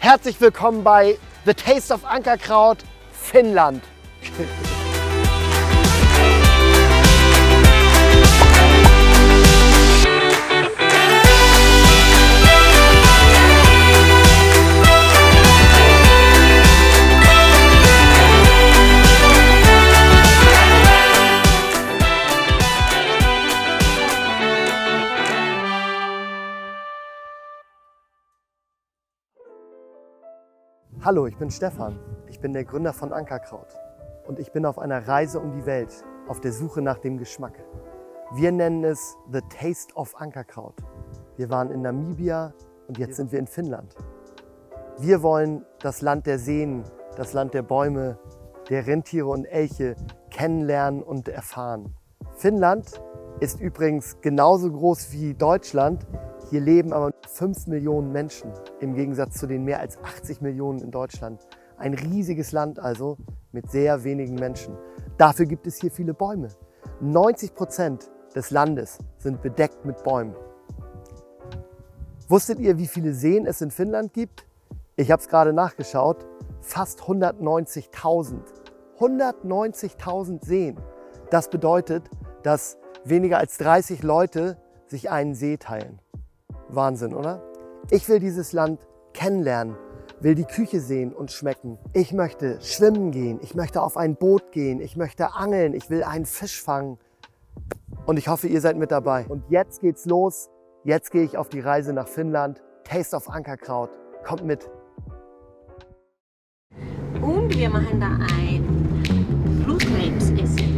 Herzlich willkommen bei The Taste of Ankerkraut, Finnland. Hallo, ich bin Stefan. Ich bin der Gründer von Ankerkraut und ich bin auf einer Reise um die Welt, auf der Suche nach dem Geschmack. Wir nennen es The Taste of Ankerkraut. Wir waren in Namibia und jetzt sind wir in Finnland. Wir wollen das Land der Seen, das Land der Bäume, der Rentiere und Elche kennenlernen und erfahren. Finnland ist übrigens genauso groß wie Deutschland. Hier leben aber 5 Millionen Menschen, im Gegensatz zu den mehr als 80 Millionen in Deutschland. Ein riesiges Land also, mit sehr wenigen Menschen. Dafür gibt es hier viele Bäume. 90% des Landes sind bedeckt mit Bäumen. Wusstet ihr, wie viele Seen es in Finnland gibt? Ich habe es gerade nachgeschaut, fast 190.000. 190.000 Seen. Das bedeutet, dass weniger als 30 Leute sich einen See teilen. Wahnsinn, oder? Ich will dieses Land kennenlernen, will die Küche sehen und schmecken. Ich möchte schwimmen gehen, ich möchte auf ein Boot gehen, ich möchte angeln, ich will einen Fisch fangen. Und ich hoffe, ihr seid mit dabei. Und jetzt geht's los. Jetzt gehe ich auf die Reise nach Finnland. Taste of Ankerkraut. Kommt mit. Und wir machen da ein Blutkrebsessen.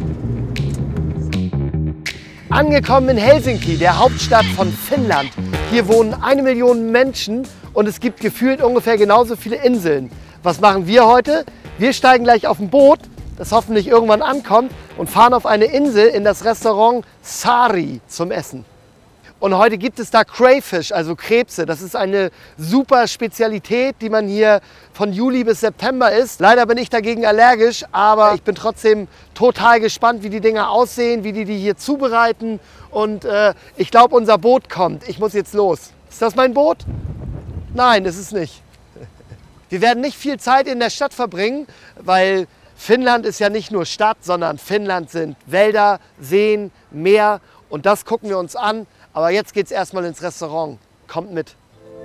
Angekommen in Helsinki, der Hauptstadt von Finnland. Hier wohnen 1 Million Menschen und es gibt gefühlt ungefähr genauso viele Inseln. Was machen wir heute? Wir steigen gleich auf ein Boot, das hoffentlich irgendwann ankommt, und fahren auf eine Insel in das Restaurant Sari zum Essen. Und heute gibt es da Crayfish, also Krebse. Das ist eine super Spezialität, die man hier von Juli bis September isst. Leider bin ich dagegen allergisch, aber ich bin trotzdem total gespannt, wie die Dinger aussehen, wie die hier zubereiten. Und ich glaube, unser Boot kommt. Ich muss jetzt los. Ist das mein Boot? Nein, ist es nicht. Wir werden nicht viel Zeit in der Stadt verbringen, weil Finnland ist ja nicht nur Stadt, sondern Finnland sind Wälder, Seen, Meer. Und das gucken wir uns an. Aber jetzt geht's erstmal ins Restaurant. Kommt mit.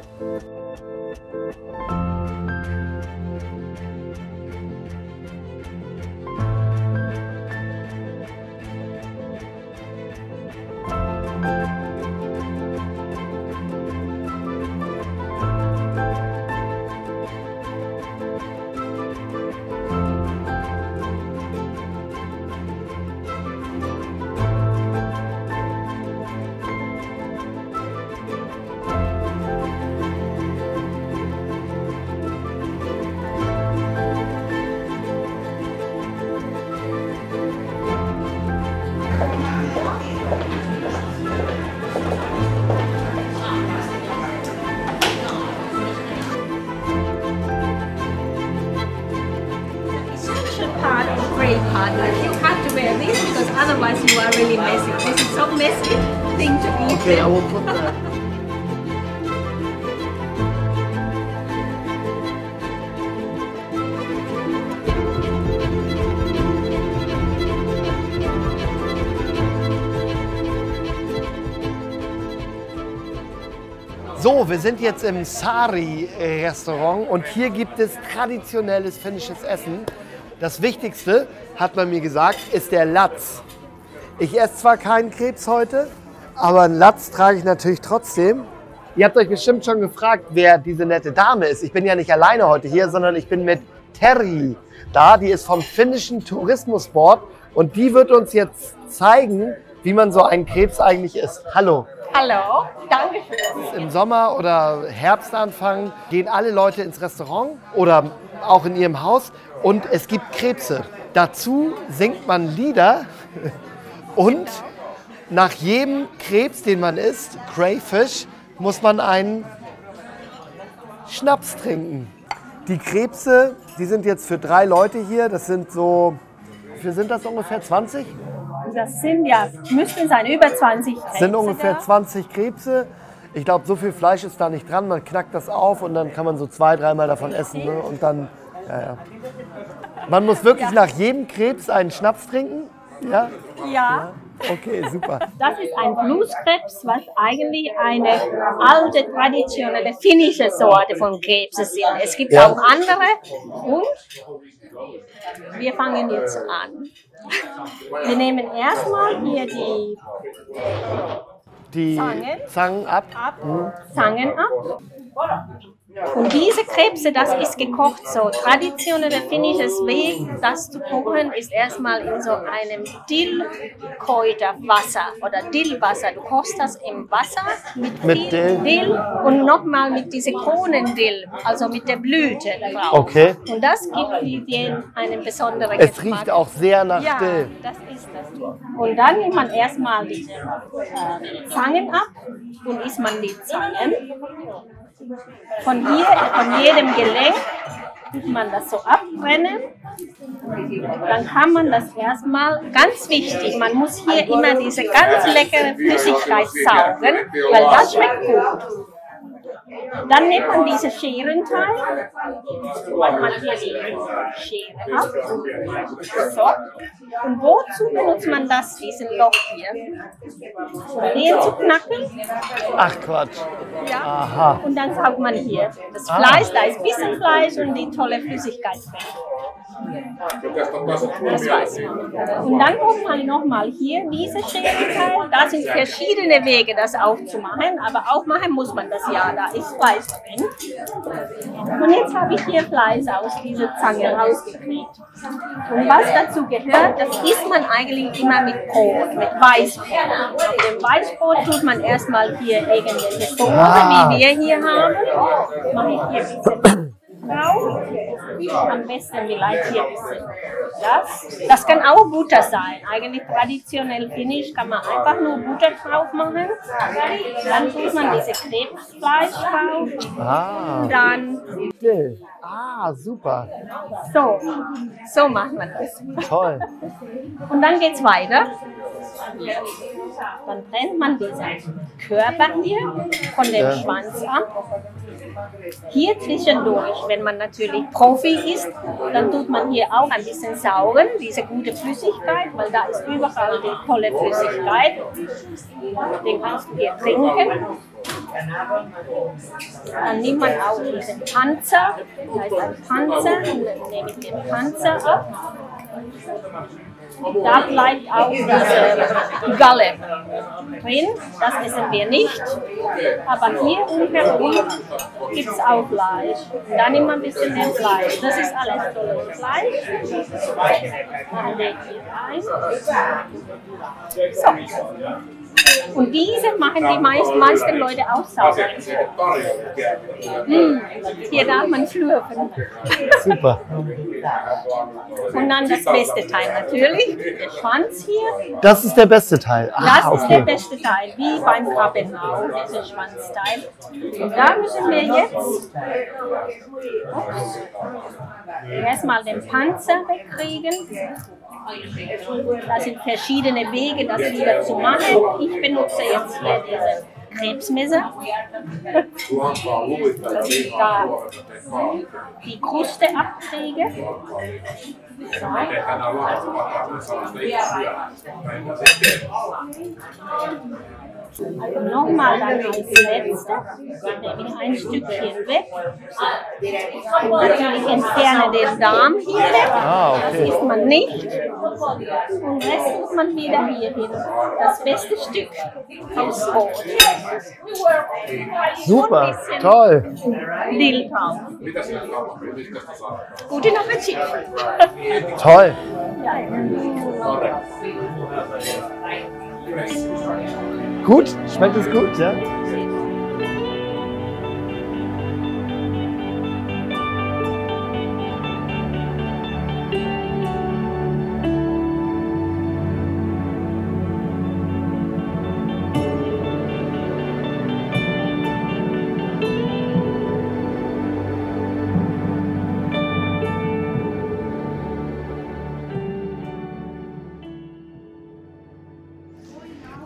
Part. Like you have to wear this because otherwise you are really messy. This is so messy thing to eat. Okay, I will put that. So, wir sind jetzt im Sari-Restaurant und hier gibt es traditionelles finnisches Essen. Das Wichtigste, hat man mir gesagt, ist der Lats. Ich esse zwar keinen Krebs heute, aber einen Lats trage ich natürlich trotzdem. Ihr habt euch bestimmt schon gefragt, wer diese nette Dame ist. Ich bin ja nicht alleine heute hier, sondern ich bin mit Terhi da. Die ist vom finnischen Tourismusboard und die wird uns jetzt zeigen, wie man so einen Krebs eigentlich isst. Hallo. Hallo, danke schön. Im Sommer oder Herbstanfang gehen alle Leute ins Restaurant oder auch in ihrem Haus und es gibt Krebse. Dazu singt man Lieder und nach jedem Krebs, den man isst, Crayfish, muss man einen Schnaps trinken. Die Krebse, die sind jetzt für 3 Leute hier. Das sind so, wie viel sind das ungefähr? 20? Das sind ja, müssten sein über 20 Krebse. Das sind ungefähr 20 Krebse. Ich glaube, so viel Fleisch ist da nicht dran. Man knackt das auf und dann kann man so 2-, 3-mal davon essen. Ne? Und dann, ja. Man muss wirklich nach jedem Krebs einen Schnaps trinken? Ja? Ja. Okay, super. Das ist ein Blueskrebs, was eigentlich eine alte, traditionelle finnische Sorte von Krebsen sind. Es gibt auch andere und wir fangen jetzt an. Wir nehmen erstmal hier die Zangen ab. Zangen ab. Und diese Krebse, das ist gekocht so. Traditioneller finnisches Weg, das zu kochen, ist erstmal in so einem Dillkräuterwasser oder Dillwasser. Du kochst das im Wasser mit Dill und nochmal mit diese Kronendill, also mit der Blüte drauf. Okay. Und das gibt dir einen besonderen Es Geschmack. riecht auch sehr nach Ja, Dill. das ist das. Und dann nimmt man erstmal diese Zangen ab und isst man die Zangen. Von jedem Gelenk tut man das so abbrennen. Dann kann man das erstmal, ganz wichtig, man muss hier immer diese ganz leckere Flüssigkeit saugen, weil das schmeckt gut. Dann nimmt man diese Scherenteil, macht man hier die Schere ab. So. Und wozu benutzt man das, diesen Loch hier? Um den zu knacken. Ach Quatsch. Ja. Aha. Und dann saugt man hier das Fleisch, da ist ein bisschen Fleisch und die tolle Flüssigkeit drin. Das war's. Und dann kommt man nochmal hier diese Scherenteil. Da sind verschiedene Wege, das auch zu machen, aber aufmachen muss man das ja, da ist Fleisch drin. Und jetzt habe ich hier Fleisch aus dieser Zange rausgekriegt. Und was dazu gehört, das isst man eigentlich immer mit Brot, mit Weißbrot. Mit dem Weißbrot tut man erstmal hier irgendwelche Soße, wie wir hier haben. Mache ich hier ein bisschen drauf. Am besten vielleicht hier ein bisschen das. Das kann auch Butter sein. Eigentlich traditionell finnisch kann man einfach nur Butter drauf machen. Dann tut man diese Krebsfleisch drauf. Und dann Dill. Ah, super. so macht man das. Toll. Und dann geht es weiter. Dann trennt man diesen Körper hier von dem Schwanz ab. Hier zwischendurch, wenn man natürlich Profi ist, dann tut man hier auch ein bisschen saugen, diese gute Flüssigkeit, weil da ist überall die tolle Flüssigkeit. Den kannst du hier trinken. Dann nimmt man auch diesen Panzer, da ist ein Panzer, und dann nehme ich den Panzer ab. Da bleibt auch diese Galle drin, das essen wir nicht. Aber hier umherum gibt es auch Fleisch. Und da nimmt man ein bisschen mehr Fleisch. Das ist alles tolles Fleisch. Dann lege ich rein. So. Und diese machen die meisten Leute auch sauber. Hier darf man schlürfen. Super. Und dann das beste Teil natürlich, der Schwanz hier. Das ist der beste Teil. Das ist der beste Teil, wie beim Krabbenau, dieser Schwanzteil. Und da müssen wir jetzt erstmal den Panzer wegkriegen. Da sind verschiedene Wege, das wieder zu machen. Ich benutze jetzt hier diese Krebsmesser, dass ich da die Kruste abkriege. So. Also nochmal dann als letztes nehme ich ein Stückchen weg. Und natürlich entferne den Darm hier weg. Das isst man nicht. Und den Rest tut man wieder hier hin. Das beste Stück aufs Brot. Super, toll. Dill drauf. Guten Appetit. Toll. Gut? Schmeckt es gut, ja?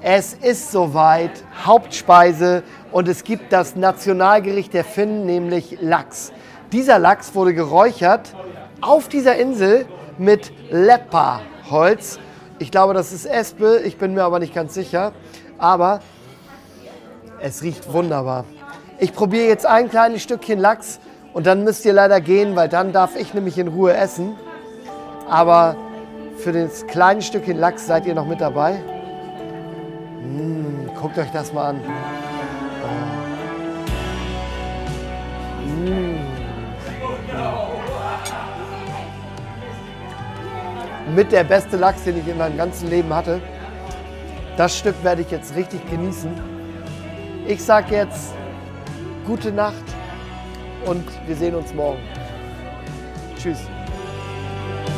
Es ist soweit, Hauptspeise, und es gibt das Nationalgericht der Finnen, nämlich Lachs. Dieser Lachs wurde geräuchert auf dieser Insel mit Leppa-Holz. Ich glaube, das ist Espe, ich bin mir aber nicht ganz sicher. Aber es riecht wunderbar. Ich probiere jetzt ein kleines Stückchen Lachs und dann müsst ihr leider gehen, weil dann darf ich nämlich in Ruhe essen. Aber für das kleine Stückchen Lachs seid ihr noch mit dabei. Guckt euch das mal an. Mit der beste Lachs, den ich in meinem ganzen Leben hatte. Das Stück werde ich jetzt richtig genießen. Ich sage jetzt gute Nacht und wir sehen uns morgen. Tschüss.